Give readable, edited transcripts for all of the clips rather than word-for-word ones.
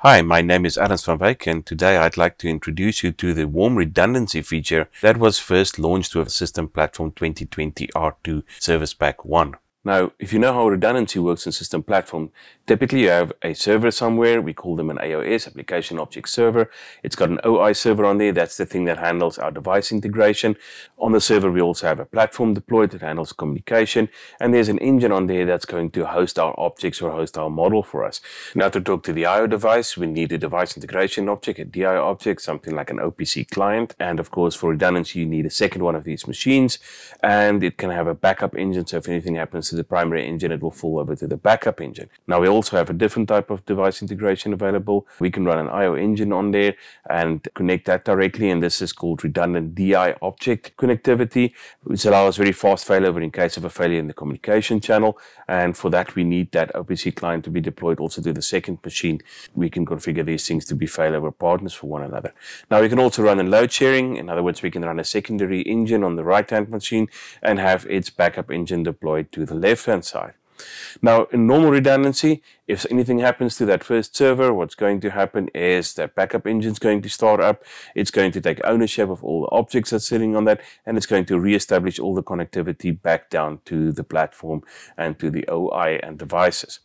Hi, my name is Ernst and today I'd like to introduce you to the warm redundancy feature that was first launched with System Platform 2020 R2 Service Pack 1. Now, if you know how redundancy works in System Platform, typically you have a server somewhere. We call them an AOS, Application Object Server. It's got an OI server on there. That's the thing that handles our device integration. On the server, we also have a platform deployed that handles communication. And there's an engine on there that's going to host our objects or host our model for us. Now, to talk to the IO device, we need a device integration object, a DI object, something like an OPC client. And of course, for redundancy, you need a second one of these machines. And it can have a backup engine. So if anything happens to the primary engine, it will fall over to the backup engine. Now, we also have a different type of device integration available. We can run an IO engine on there and connect that directly, and this is called redundant DI object connectivity, which allows very fast failover in case of a failure in the communication channel. And for that, we need that OPC client to be deployed also to the second machine. We can configure these things to be failover partners for one another. Now, we can also run in load sharing. In other words, we can run a secondary engine on the right-hand machine and have its backup engine deployed to the left-hand side. Now, in normal redundancy, if anything happens to that first server, what's going to happen is that backup engine is going to start up. It's going to take ownership of all the objects that's sitting on that, and it's going to reestablish all the connectivity back down to the platform and to the OI and devices.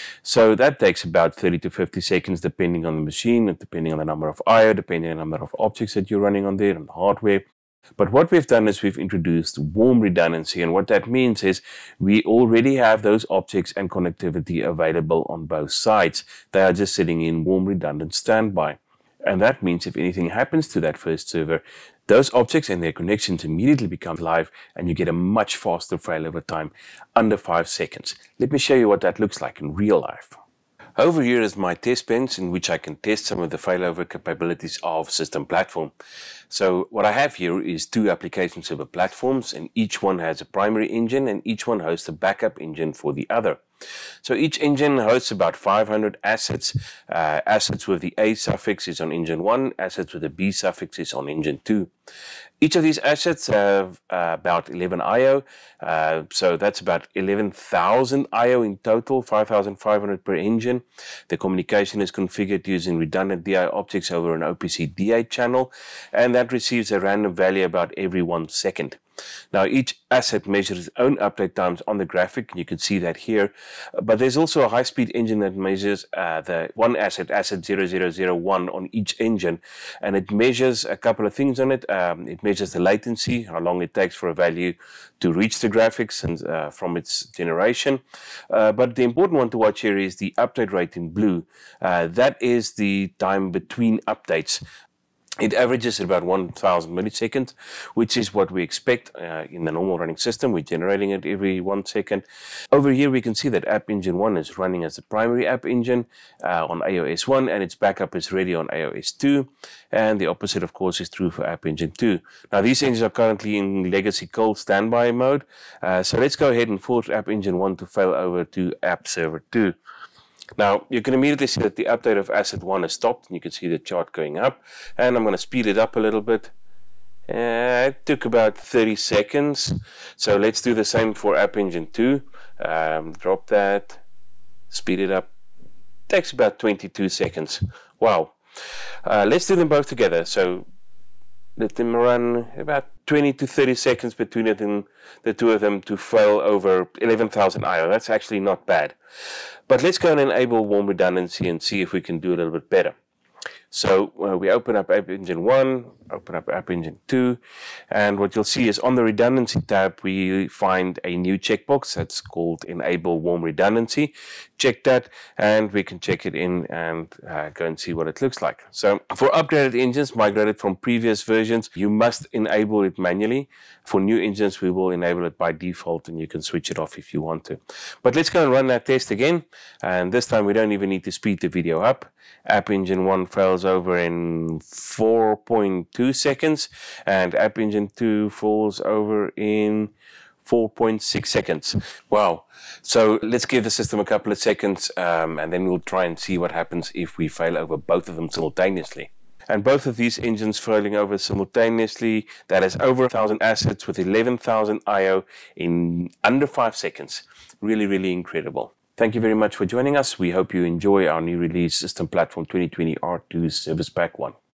So that takes about 30 to 50 seconds depending on the machine, and depending on the number of IO, depending on the number of objects that you're running on there and hardware. But what we've done is we've introduced warm redundancy, and what that means is we already have those objects and connectivity available on both sides. They are just sitting in warm redundant standby. And that means if anything happens to that first server, those objects and their connections immediately become live, and you get a much faster failover time, under 5 seconds. Let me show you what that looks like in real life. Over here is my test bench in which I can test some of the failover capabilities of System Platform. So what I have here is two application server platforms, and each one has a primary engine and each one hosts a backup engine for the other. So each engine hosts about 500 assets. Assets with the A suffix is on engine 1, assets with the B suffix is on engine 2. Each of these assets have about 11 IO, so that's about 11,000 IO in total, 5,500 per engine. The communication is configured using redundant DI objects over an OPC DA channel, and that receives a random value about every 1 second. Now, each asset measures its own update times on the graphic, and you can see that here. But there's also a high-speed engine that measures the one asset 0001 on each engine, and it measures a couple of things on it. It measures the latency, how long it takes for a value to reach the graphics and from its generation. But the important one to watch here is the update rate in blue. That is the time between updates. It averages at about 1,000 milliseconds, which is what we expect in the normal running system. We're generating it every 1 second. Over here, we can see that App Engine 1 is running as the primary app engine on AOS 1, and its backup is ready on AOS 2. And the opposite, of course, is true for App Engine 2. Now, these engines are currently in legacy cold standby mode. So let's go ahead and force App Engine 1 to fail over to App Server 2. Now, you can immediately see that the update of asset 1 has stopped, and you can see the chart going up. And I'm going to speed it up a little bit. It took about 30 seconds. So let's do the same for App Engine 2. Drop that, speed it up. Takes about 22 seconds. Wow. Let's do them both together. So let them run about 20 to 30 seconds between it and the two of them to fail over 11,000 IO. That's actually not bad. But let's go and enable warm redundancy and see if we can do a little bit better. So we open up App Engine 1, open up App Engine 2, and what you'll see is on the Redundancy tab, we find a new checkbox that's called Enable Warm Redundancy. Check that, and we can check it in and go and see what it looks like. So for upgraded engines migrated from previous versions, you must enable it manually. For new engines, we will enable it by default, and you can switch it off if you want to. But let's go and run that test again, and this time we don't even need to speed the video up. App Engine 1 fails over in 4.2 seconds, and App Engine 2 falls over in 4.6 seconds. Wow. So let's give the system a couple of seconds, and then we'll try and see what happens if we fail over both of them simultaneously. And both of these engines failing over simultaneously, that is over 1,000 assets with 11,000 IO in under 5 seconds. Really, really incredible. Thank you very much for joining us. We hope you enjoy our new release System Platform 2020 R2 Service Pack 1.